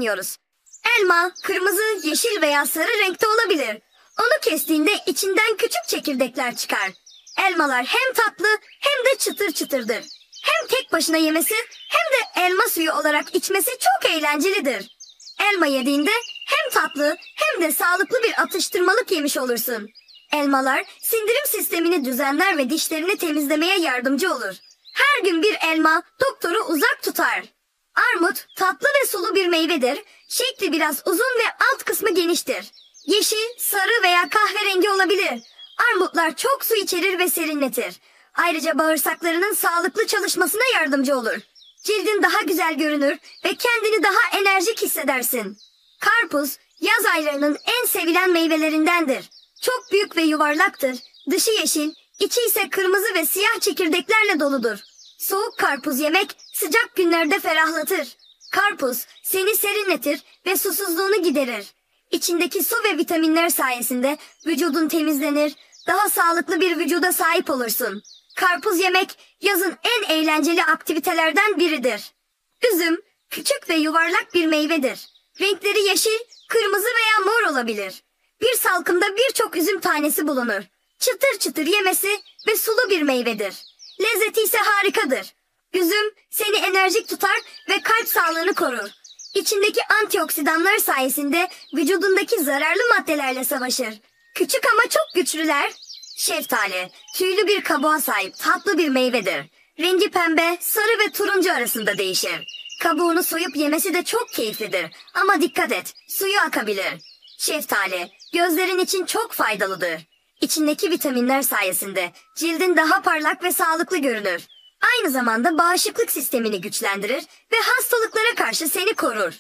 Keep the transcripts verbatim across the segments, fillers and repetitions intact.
kullanıyoruz. Elma, kırmızı, yeşil veya sarı renkte olabilir. Onu kestiğinde içinden küçük çekirdekler çıkar. Elmalar hem tatlı hem de çıtır çıtırdır. Hem tek başına yemesi hem de elma suyu olarak içmesi çok eğlencelidir. Elma yediğinde hem tatlı hem de sağlıklı bir atıştırmalık yemiş olursun. Elmalar sindirim sistemini düzenler ve dişlerini temizlemeye yardımcı olur. Her gün bir elma doktoru uzak tutar. Armut tatlı ve sulu bir meyvedir. Şekli biraz uzun ve alt kısmı geniştir. Yeşil, sarı veya kahverengi olabilir. Armutlar çok su içerir ve serinletir. Ayrıca bağırsaklarının sağlıklı çalışmasına yardımcı olur. Cildin daha güzel görünür ve kendini daha enerjik hissedersin. Karpuz, yaz aylarının en sevilen meyvelerindendir. Çok büyük ve yuvarlaktır. Dışı yeşil, içi ise kırmızı ve siyah çekirdeklerle doludur. Soğuk karpuz yemek sıcak günlerde ferahlatır. Karpuz seni serinletir ve susuzluğunu giderir. İçindeki su ve vitaminler sayesinde vücudun temizlenir, daha sağlıklı bir vücuda sahip olursun. Karpuz yemek yazın en eğlenceli aktivitelerden biridir. Üzüm küçük ve yuvarlak bir meyvedir. Renkleri yeşil, kırmızı veya mor olabilir. Bir salkımda birçok üzüm tanesi bulunur. Çıtır çıtır yemesi ve sulu bir meyvedir. Lezzeti ise harikadır. Üzüm seni enerjik tutar ve kalp sağlığını korur. İçindeki antioksidanlar sayesinde vücudundaki zararlı maddelerle savaşır. Küçük ama çok güçlüler. Şeftali, tüylü bir kabuğa sahip tatlı bir meyvedir. Rengi pembe, sarı ve turuncu arasında değişir. Kabuğunu soyup yemesi de çok keyiflidir. Ama dikkat et, suyu akabilir. Şeftali, gözlerin için çok faydalıdır. İçindeki vitaminler sayesinde cildin daha parlak ve sağlıklı görünür. Aynı zamanda bağışıklık sistemini güçlendirir ve hastalıklara karşı seni korur.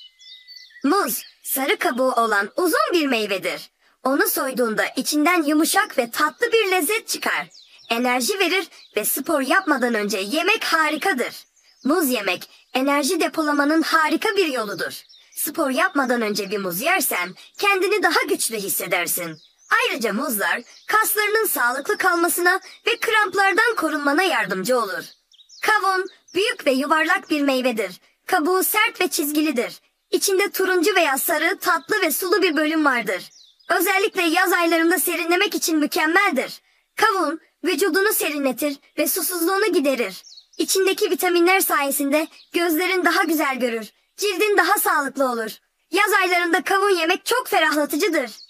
Muz, sarı kabuğu olan uzun bir meyvedir. Onu soyduğunda içinden yumuşak ve tatlı bir lezzet çıkar. Enerji verir ve spor yapmadan önce yemek harikadır. Muz yemek, enerji depolamanın harika bir yoludur. Spor yapmadan önce bir muz yersen kendini daha güçlü hissedersin. Ayrıca muzlar kaslarının sağlıklı kalmasına ve kramplardan korunmana yardımcı olur. Kavun büyük ve yuvarlak bir meyvedir. Kabuğu sert ve çizgilidir. İçinde turuncu veya sarı, tatlı ve sulu bir bölüm vardır. Özellikle yaz aylarında serinlemek için mükemmeldir. Kavun vücudunu serinletir ve susuzluğunu giderir. İçindeki vitaminler sayesinde gözlerin daha güzel görür. Cildin daha sağlıklı olur. Yaz aylarında kavun yemek çok ferahlatıcıdır.